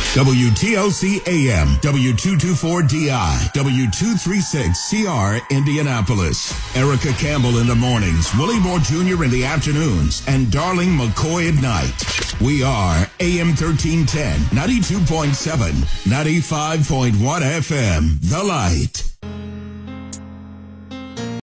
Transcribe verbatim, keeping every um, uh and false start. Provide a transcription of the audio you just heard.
W T L C A M, W two twenty-four D I, W two thirty-six C R, Indianapolis. Erica Campbell in the mornings, Willie Moore Junior in the afternoons, and Darling McCoy at night. We are A M thirteen ten, ninety-two point seven, ninety-five point one F M, The Light.